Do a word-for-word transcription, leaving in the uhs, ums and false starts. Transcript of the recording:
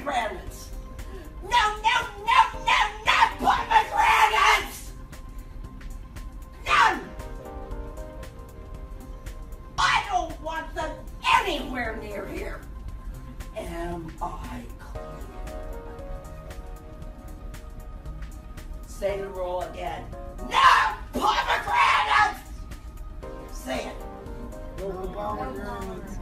pomegranates. No, no, no, no, not pomegranates! None! I don't want them anywhere near here. Am I clear? Say the rule again. No pomegranates! Say it. No pomegranates.